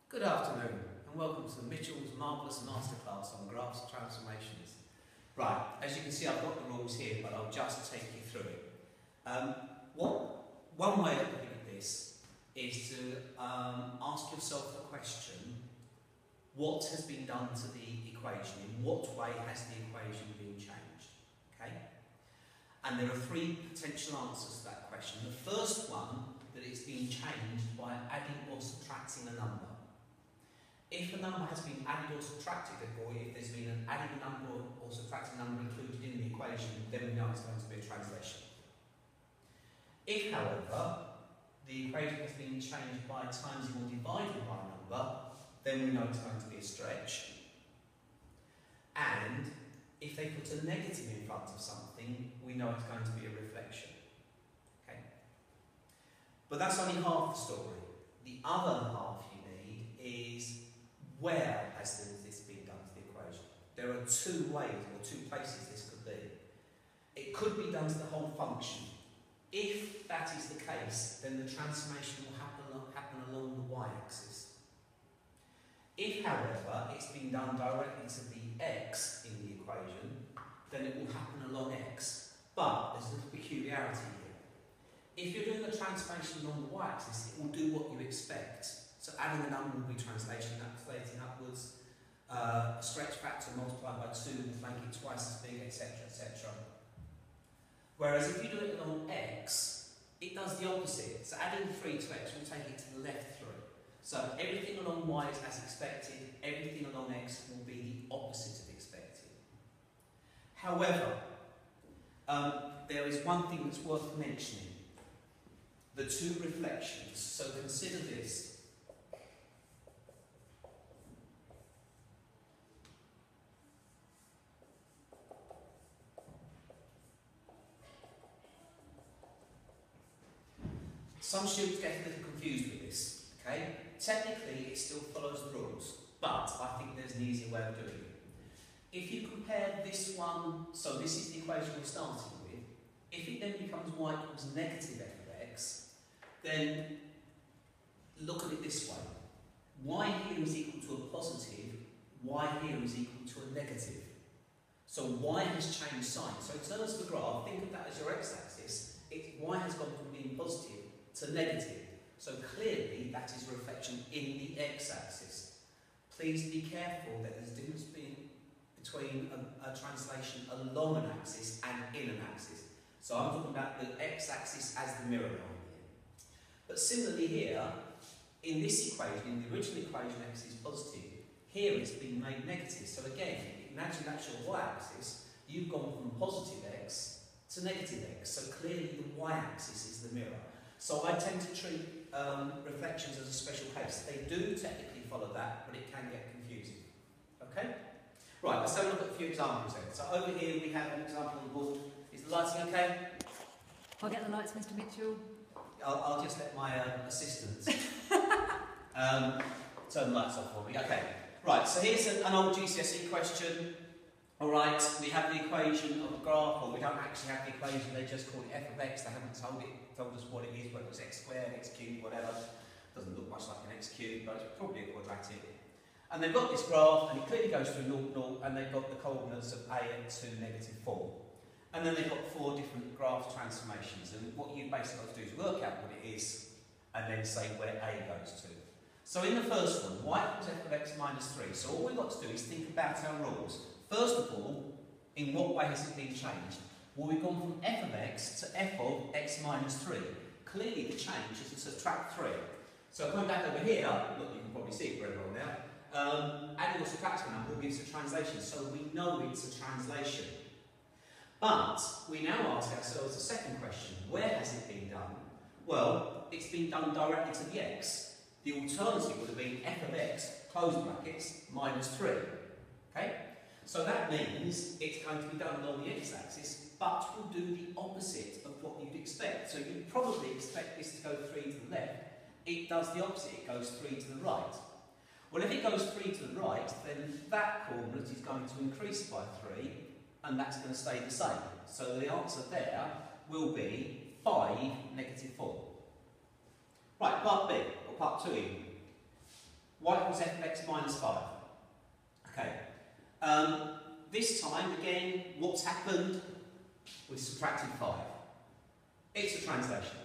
Good afternoon and welcome to Mitchell's Marvellous Masterclass on Graphs Transformations. Right, as you can see I've got the rules here but I'll just take you through it. One way of looking at this is to ask yourself the question, what has been done to the equation? In what way has the equation been changed? Okay? And there are three potential answers to that question. The first one, that it's been changed by adding or subtracting a number. If a number has been added or subtracted, or if there's been an added number or subtracted number included in the equation, then we know it's going to be a translation. If, however, the equation has been changed by timesing or dividing by a number, then we know it's going to be a stretch. And if they put a negative in front of something, we know it's going to be a reflection. Okay? But that's only half the story. The other half you need is, where has this been done to the equation? There are two ways or two places this could be. It could be done to the whole function. If that is the case, then the transformation will happen along the y-axis. If, however, it's been done directly to the x in the equation, then it will happen along x. But there's a little peculiarity here. If you're doing the transformation along the y-axis, it will do what you expect. So adding a number will be translating upwards, a stretch factor multiplied by 2 will make it twice as big, etc., etc. Whereas if you do it along x, it does the opposite. So adding 3 to x will take it to the left 3. So everything along y is as expected, everything along x will be the opposite of expected. However, there is one thing that's worth mentioning. The two reflections. So consider this. Some students get a little confused with this, okay? Technically, it still follows the rules, but I think there's an easier way of doing it. If you compare this one, so this is the equation we're starting with, if it then becomes y equals negative f of x, then look at it this way. Y here is equal to a positive, y here is equal to a negative. So y has changed sign. So in terms of the graph, think of that as your x-axis. Y has gone from being positive to negative. So clearly that is a reflection in the x-axis. Please be careful that there's a difference between a translation along an axis and in an axis. So I'm talking about the x-axis as the mirror line here. But similarly here, in this equation, in the original equation x is positive, here it's been made negative. So again, imagine that's your y-axis, you've gone from positive x to negative x. So clearly the y-axis is the mirror. So I tend to treat reflections as a special case. They do technically follow that, but it can get confusing. Okay? Right, let's have a look at a few examples then. So over here we have an example on the board. Is the lighting okay? I'll get the lights, Mr. Mitchell. I'll just let my assistant turn the lights off for me. Okay. Right, so here's an old GCSE question. Alright, we have the equation of a graph, or we don't actually have the equation, they just call it f of x, they haven't told us what it is, whether it's x squared, x cubed, whatever. Doesn't look much like an x cubed, but it's probably a quadratic. And they've got this graph, and it clearly goes through 0, 0, and they've got the coordinates of a and 2, -4. And then they've got 4 different graph transformations, and what you basically got to do is work out what it is, and then say where a goes to. So in the first one, y equals f of x minus 3. So all we've got to do is think about our rules. First of all, in what way has it been changed? Well, we've gone from f of x to f of x minus 3. Clearly the change is to subtract 3. So coming back over here, look, you can probably see it very well now, adding or subtracting a number will give us a translation, so we know it's a translation. But we now ask ourselves the second question, where has it been done? Well, it's been done directly to the x. The alternative would have been f of x, close brackets, minus 3. Okay? So that means it's going to be done along the x-axis, but will do the opposite of what you'd expect. So you'd probably expect this to go 3 to the left. It does the opposite, it goes 3 to the right. Well, if it goes 3 to the right, then that coordinate is going to increase by 3, and that's going to stay the same. So the answer there will be 5, -4. Right, part B, or part 2 even. y equals f of x minus 5. Okay. This time, again, what's happened? We've subtracted 5. It's a translation.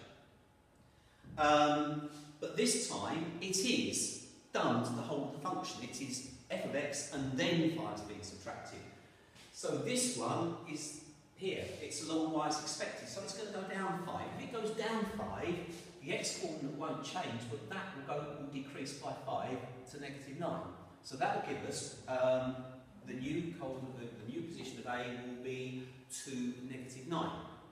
But this time, it is done to the whole of the function. It is f of x and then 5 is being subtracted. So this one is here. It's along y as expected. So it's going to go down 5. If it goes down 5, the x coordinate won't change, but that will decrease by 5 to negative 9. So that will give us the new position of A will be 2, negative 9.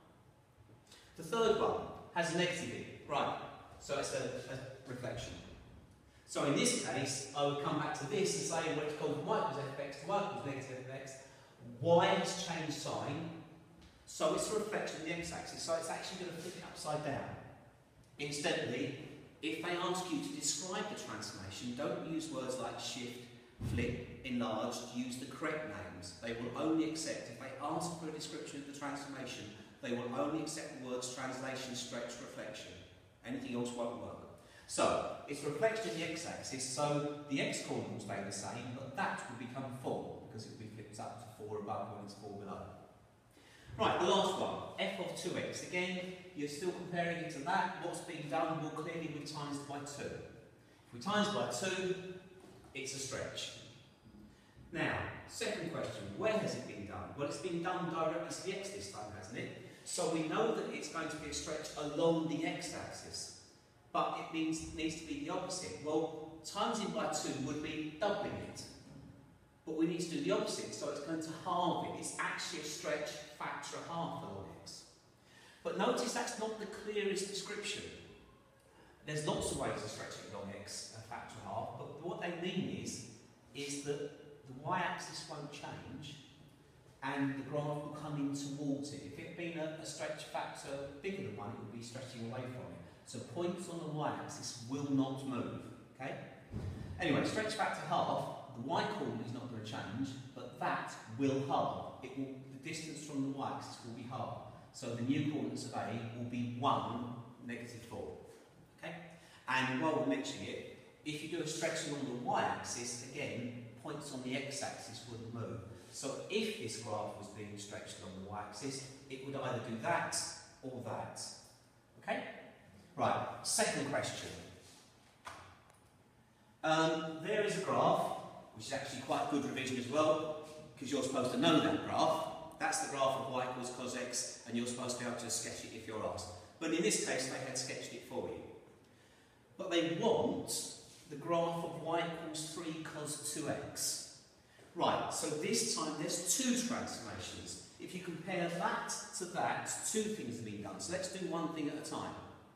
The third one has a negative in, right? So it's a reflection. So in this case, I would come back to this and say, well, it's called y equals f of x to y equals negative f of x. Y has changed sign, so it's a reflection of the x-axis, so it's actually going to flip it upside down. Incidentally, if they ask you to describe the transformation, don't use words like shift, flip, enlarge, use the correct names. They will only accept, if they ask for a description of the transformation, they will only accept the words translation, stretch, reflection. Anything else won't work. So, it's a reflection of the x-axis, so the x coordinate will stay the same, but that will become 4, because it will be flipped up to 4 above when it's 4 below. Right, the last one, f of 2x. Again, you're still comparing it to that. What's being done? Well, clearly we times by 2. If we times by 2, it's a stretch. Now, second question, where has it been done? Well, it's been done directly to the x this time, hasn't it? So we know that it's going to be a stretch along the x-axis, but it needs to be the opposite. Well, timesing by 2 would be doubling it, but we need to do the opposite, so it's going to halve it. It's actually a stretch factor of half along x. But notice that's not the clearest description. There's lots of ways of stretching along x a factor of half, but what they mean is that the y-axis won't change, and the graph will come in towards it. If it had been a stretch factor bigger than 1, it would be stretching away from it. So points on the y-axis will not move, okay? Anyway, stretch factor half, the y coordinate is not going to change, but that will halve. The distance from the y-axis will be halved. So the new coordinates of A will be 1, negative 4, okay? And while we're mentioning it, if you do a stretch along the y-axis, again, points on the x-axis wouldn't move. So if this graph was being stretched along the y-axis, it would either do that or that. Okay? Right, second question. There is a graph, which is actually quite good revision as well, because you're supposed to know that graph. That's the graph of y equals cos x, and you're supposed to be able to sketch it if you're asked. But in this case, they had sketched it for you. But they want the graph of y equals 3 cos 2x. Right, so this time there's 2 transformations. If you compare that to that, 2 things have been done. So let's do one thing at a time.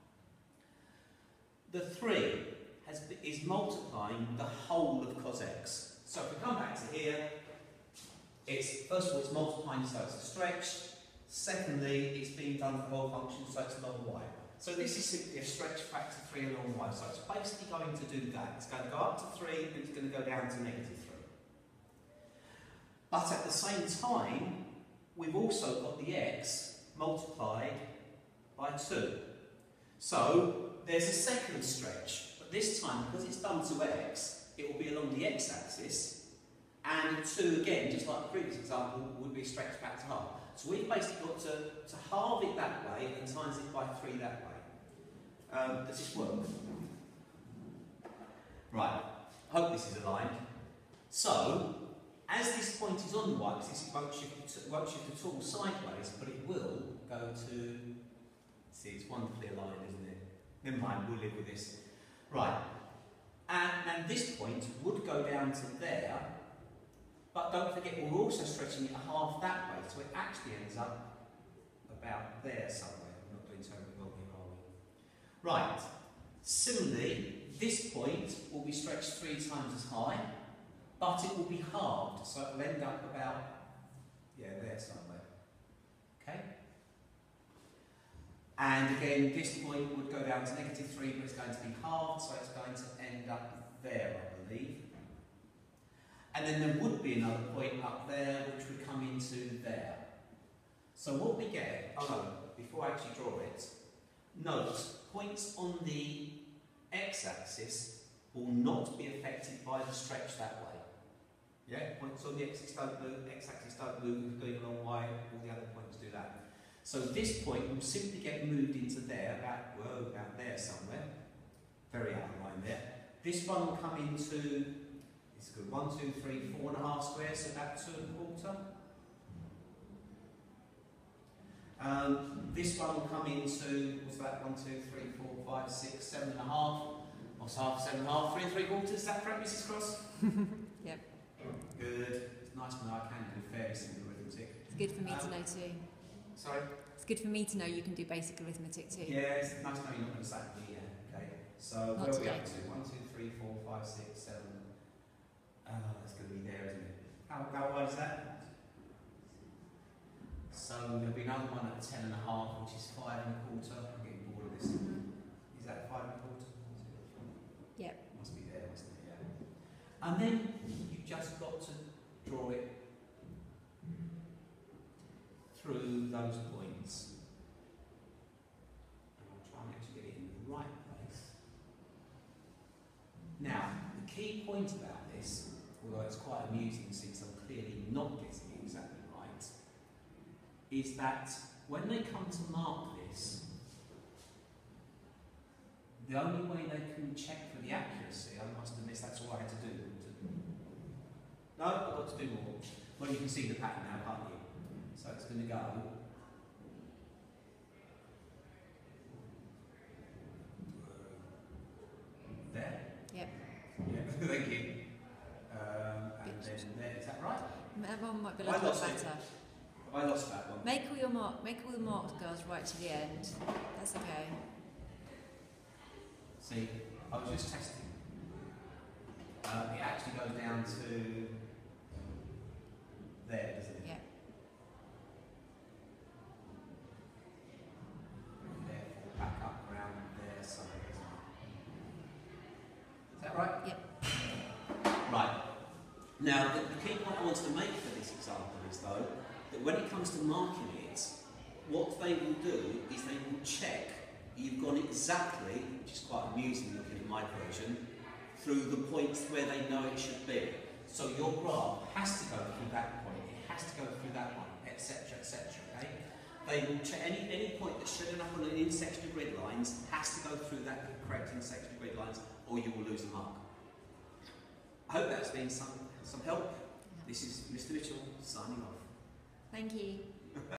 The 3 is multiplying the whole of cos x. So if we come back to here, first of all, it's multiplying, so it's a stretch. Secondly, it's being done for the whole function, so it's along y. So this is simply a stretch factor 3 along y. So it's basically going to do that. It's going to go up to 3, and it's going to go down to negative 3. But at the same time, we've also got the x multiplied by 2. So there's a second stretch, but this time, because it's done to x, it will be along the x-axis, and 2 again, just like the previous example, would be stretched back to half. So we've basically got to halve it that way and times it by 3 that way. Does this work? Right, I hope this is aligned. So, as this point is on the y-axis, it won't shift at all sideways, but it will go to... See, it's wonderfully aligned, isn't it? Never mind, we'll live with this. Right, and this point would go down to there, but don't forget, we're also stretching it half that way, so it actually ends up about there somewhere. I'm not doing terribly well here, are we? Right, similarly, this point will be stretched 3 times as high, but it will be halved, so it will end up about, there somewhere. Okay? And again, this point would go down to negative 3, but it's going to be halved, so it's going to end up there, I believe. And then there would be another point up there, which would come into there. So what we get, before I actually draw it, note, points on the x-axis will not be affected affected by the stretch that way. Yeah, points on the x-axis don't move, x-axis don't move, going a long way, all the other points do that. So this point will simply get moved into there, about there somewhere, very out of line there. This one will come into, it's good, 1, 2, 3, 4.5 squares, so about 2.25. This one will come into, what's that, 1, 2, 3, 4, 5, 6, 7.5. What's half, 7.5, 3 3/4? Is that correct, Mrs. Cross? Yep. Good. It's nice to know I can do fairly simple arithmetic. It's good for me to know too. Sorry? It's good for me to know you can do basic arithmetic too. Yeah, it's nice to know you're not going to sack me, yeah. Okay. So, Not where are we today. up to? 1, 2, 3, 4, 5, 6, 7. That's going to be there, isn't it? How wide is that? So, there'll be another one at 10.5, which is 5 1/4. I'm getting bored of this. Is that 5 1/4? Yep. Must be there, mustn't it? Yeah. And then you've just got to draw it through those points. And I'll try and actually get it in the right place. Now, the key point about this, although it's quite amusing since I'm clearly not getting it exactly right, is that when they come to mark this, the only way they can check for the accuracy, I must admit that's all I had to do. No, I've got to do more. Well, you can see the pattern now, can't you? So it's going to go there. Yep. Yeah, thank you. And then there, is that right? That one might be a I little bit lost it. better. I lost that one. Make all the marks, girls, right to the end. That's okay. See, I was just testing. It actually goes down to there, doesn't it? Yeah. And therefore back up around there somewhere, isn't it? Is that right? Yep. Right. Now, the key point I wanted to make for this example is, though, that when it comes to marking it, what they will do is they will check you've gone exactly, which is quite amusing looking at my version, through the points where they know it should be. So your graph has to go through that point, it has to go through that one, etc., etc., okay? They will check any point that's showing up on an intersection of grid lines has to go through that correct intersection of grid lines, or you will lose a mark. I hope that's been some help. This is Mr. Mitchell signing off. Thank you.